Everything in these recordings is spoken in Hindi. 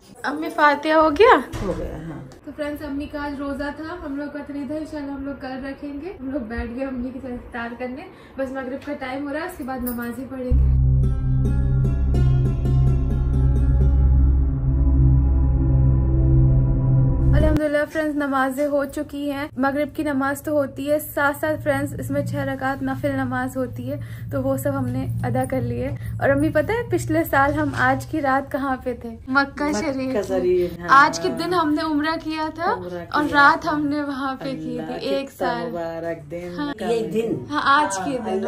अम्मी फातिहा हो गया? हो गया, हाँ। तो फ्रेंड्स अम्मी का आज रोजा था, हम लोग का नहीं था, इंशाल्लाह हम लोग कल रखेंगे। हम लोग बैठ गए अम्मी की तरफ इफ्तार करने, बस मगरिब का टाइम हो रहा है, उसके बाद नमाज ही पढ़ेंगे। अल्हम्दुलिल्लाह फ्रेंड्स नमाजें हो चुकी हैं। मगरिब की नमाज तो होती है, साथ साथ फ्रेंड्स इसमें 6 रकात नफिल नमाज होती है, तो वो सब हमने अदा कर लिए। और अम्मी पता है पिछले साल हम आज की रात कहाँ पे थे? मक्का शरीफ। हाँ। आज के दिन हमने उम्रा किया था और रात हमने वहाँ पे की थी। 1 साल मुबारक दिन। हाँ, ये दिन, हाँ आज के दिन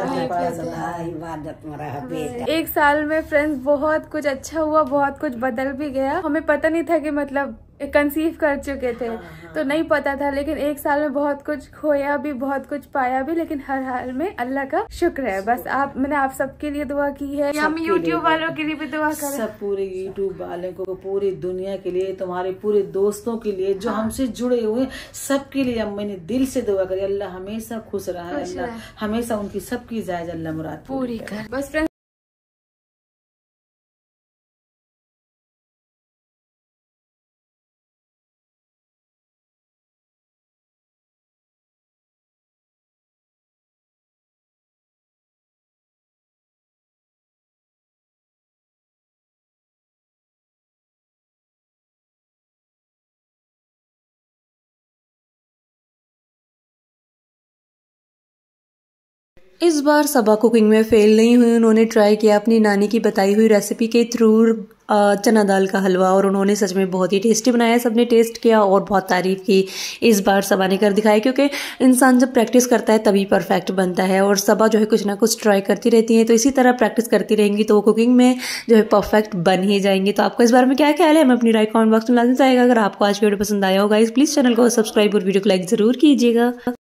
इबादत। 1 साल में फ्रेंड्स बहुत कुछ अच्छा हुआ, बहुत कुछ बदल भी गया। हमें पता नहीं था कि मतलब कंसीव कर चुके थे, तो नहीं पता था, लेकिन 1 साल में बहुत कुछ खोया भी, बहुत कुछ पाया भी, लेकिन हर हाल में अल्लाह का शुक्र है। बस मैंने आप सबके लिए दुआ की है, हम यूट्यूब वालों के लिए भी दुआ करें, सब पूरे यूट्यूब वालों को, पूरी दुनिया के लिए, तुम्हारे पूरे दोस्तों के लिए जो हमसे जुड़े हुए सबके लिए मैंने दिल से दुआ करी। अल्लाह हमेशा खुश रहा, अल्लाह हमेशा उनकी सबकी जायज अल्लाह मुराद पूरी कर। बस फ्रेंड्स इस बार सबा कुकिंग में फेल नहीं हुई। उन्होंने ट्राई किया अपनी नानी की बताई हुई रेसिपी के थ्रू चना दाल का हलवा, और उन्होंने सच में बहुत ही टेस्टी बनाया। सबने टेस्ट किया और बहुत तारीफ की। इस बार सबा ने कर दिखाया, क्योंकि इंसान जब प्रैक्टिस करता है तभी परफेक्ट बनता है, और सबा जो है कुछ ना कुछ ट्राई करती रहती हैं, तो इसी तरह प्रैक्टिस करती रहेंगी तो वो कुकिंग में जो है परफेक्ट बन ही जाएंगी। तो आपको इस बारे में क्या ख्याल है, हमें अपनी राय कमेंट बॉक्स में लाजमी बताइएगा। अगर आपको आज वीडियो पसंद आया होगा प्लीज़ चैनल को सब्सक्राइब और वीडियो को लाइक जरूर कीजिएगा।